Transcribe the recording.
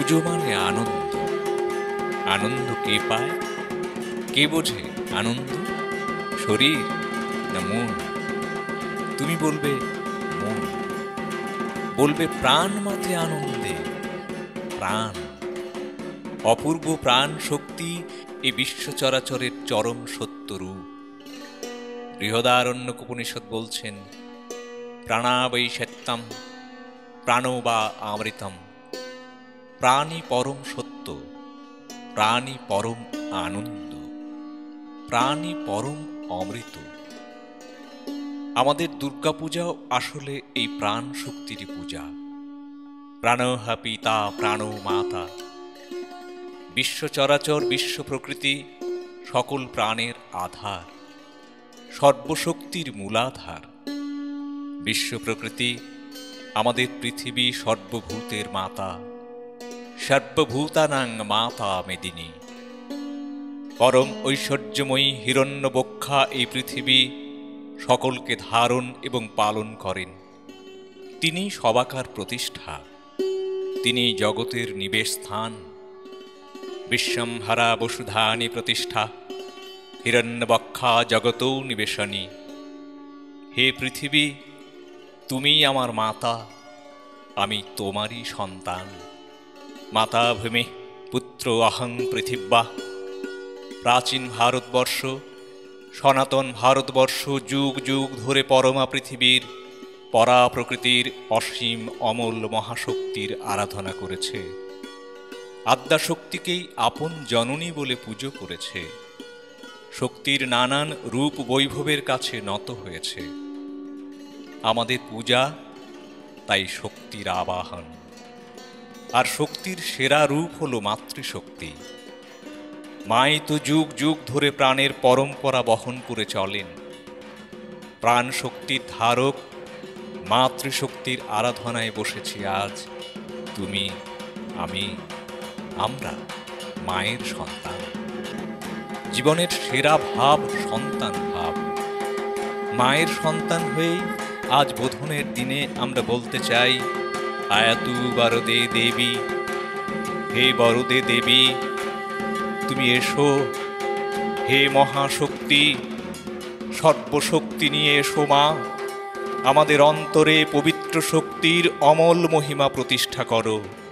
পুজো মানে আনন্দ। আনন্দ কে পায়, কে বোঝে আনন্দ? শরীর না মন? তুমি বলবে মন, বলবে প্রাণ মাতে আনন্দে। প্রাণ, অপূর্ব প্রাণ শক্তি এই বিশ্ব চরাচরের চরম সত্য রূপ। বৃহদারণ্যক উপনিষদ বলছেন, প্রাণাবৈ সত্যম প্রাণো বা আমৃতম। প্রাণই পরম সত্য, প্রাণই পরম আনন্দ, প্রাণই পরম অমৃত। আমাদের দুর্গাপূজাও আসলে এই প্রাণ শক্তিরই পূজা। প্রাণহা পিতা প্রাণো মাতা। বিশ্ব চরাচর, বিশ্ব প্রকৃতি সকল প্রাণের আধার, সর্বশক্তির মূলাধার। বিশ্ব প্রকৃতি আমাদের পৃথিবী সর্বভূতের মাতা, সর্বভূতানাং মাতা মেদিনী। পরম ঐশ্বর্যময়ী হিরণ্যবক্ষা এই পৃথিবী সকলকে ধারণ এবং পালন করেন। তিনি সবাকার প্রতিষ্ঠা, তিনি জগতের নিবেশ স্থান। বিশ্বম্ভরা বসুধানি প্রতিষ্ঠা, হিরণ্যবক্ষা জগতৌ নিবেশনী। হে পৃথিবী, তুমি আমার মাতা, আমি তোমারই সন্তান। মাতা ভূমি পুত্র অহং পৃথিব্যা। প্রাচীন ভারতবর্ষ, সনাতন ভারতবর্ষ যুগ যুগ ধরে পরমা পৃথিবীর পরা প্রকৃতির অসীম অমূল্য মহাশক্তির আরাধনা করেছে। আদ্যাশক্তিকেই আপন জননী বলে পুজো করেছে। শক্তির নানান রূপ বৈভবের কাছে নত হয়েছে। আমাদের পূজা তাই শক্তির আবাহন। আর শক্তির সেরা রূপ হল মাতৃশক্তি। মাই তো যুগ যুগ ধরে প্রাণের পরম্পরা বহন করে চলেন। প্রাণ শক্তির ধারক মাতৃশক্তির আরাধনায় বসেছি আজ তুমি, আমি, আমরা মায়ের সন্তান। জীবনের সেরা ভাব সন্তান ভাব। মায়ের সন্তান হয়েই আজ বোধনের দিনে আমরা বলতে চাই, আয়াতু বরদে দেবী, হে বরদে দেবী তুমি এসো। হে মহাশক্তি, সর্বশক্তি নিয়ে এসো মা। আমাদের অন্তরে পবিত্র শক্তির অমল মহিমা প্রতিষ্ঠা করো।